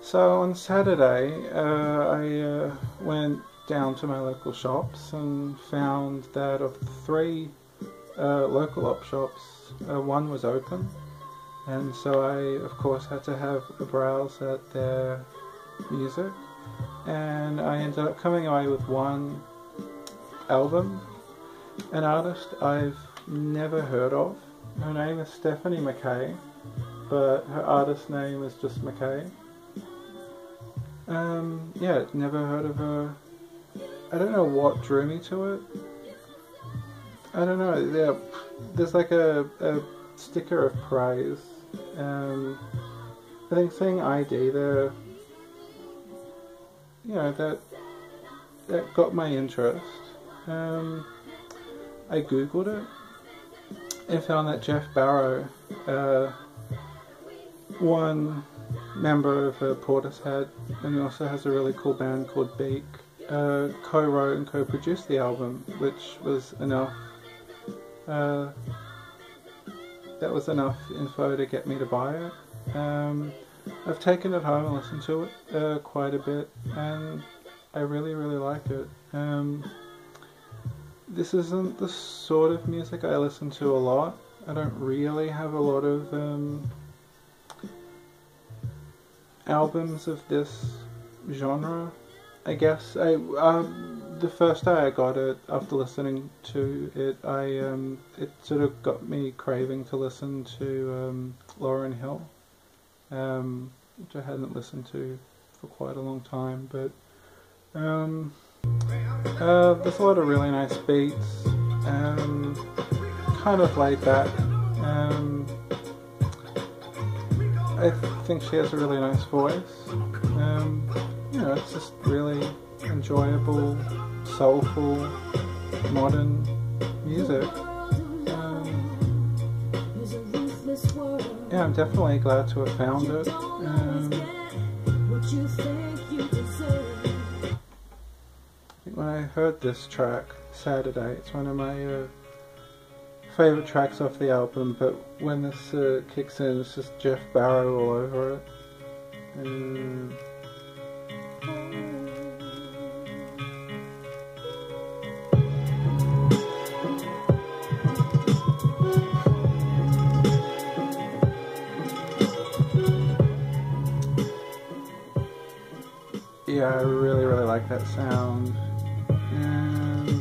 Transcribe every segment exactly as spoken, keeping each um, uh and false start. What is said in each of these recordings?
So on Saturday, uh, I uh, went down to my local shops and found that of the three uh, local op shops, uh, one was open, and so I of course had to have a browse at their music, and I ended up coming away with one album, an artist I've never heard of. Her name is Stephanie McKay, but her artist name is just McKay. Um, yeah, never heard of her. I don't know what drew me to it. I don't know, yeah, there's like a, a sticker of praise. Um, I think seeing I D there, you know, that, that got my interest. Um, I googled it and found that Geoff Barrow, uh, one member of uh, Portishead, and he also has a really cool band called Beak, uh, co-wrote and co-produced the album, which was enough. Uh, that was enough info to get me to buy it. Um, I've taken it home and listened to it uh, quite a bit, and I really, really like it. Um, this isn't the sort of music I listen to a lot. I don't really have a lot of um, albums of this genre, I guess. I um, the first day I got it, after listening to it, I um, it sort of got me craving to listen to um, Lauryn Hill, um, which I hadn't listened to for quite a long time. But um, uh, there's a lot of really nice beats, um, kind of laid back. Um, I think she has a really nice voice. Um, you know, it's just really enjoyable, soulful, modern music. Um, yeah, I'm definitely glad to have found it. Um, I think when I heard this track Saturday, it's one of my uh, favourite tracks off the album, but when this uh, kicks in, it's just Geoff Barrow all over it. Um, yeah, I really, really like that sound. And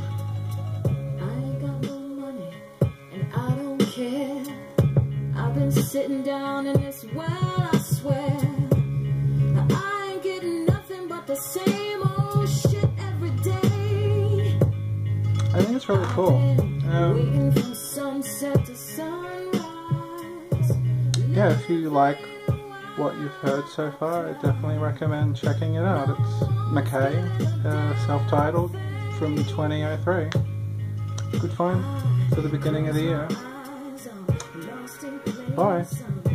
I've been sitting down in this well, I swear I ain't getting nothing but the same old shit every day. I think it's really cool. Um, waiting from sunset to sunrise. Yeah, if you like what you've heard so far, I definitely recommend checking it out. It's McKay, uh, self-titled, from twenty oh three. Good find for the beginning of the year. Bye.